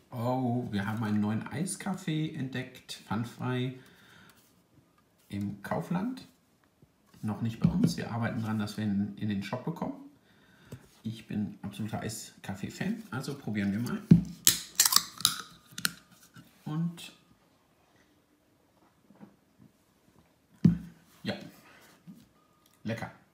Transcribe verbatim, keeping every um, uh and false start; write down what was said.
Oh, wir haben einen neuen Eiskaffee entdeckt, pfandfrei im Kaufland. Noch nicht bei uns. Wir arbeiten daran, dass wir ihn in den Shop bekommen. Ich bin absoluter Eiskaffee-Fan, also probieren wir mal. Und ja, lecker.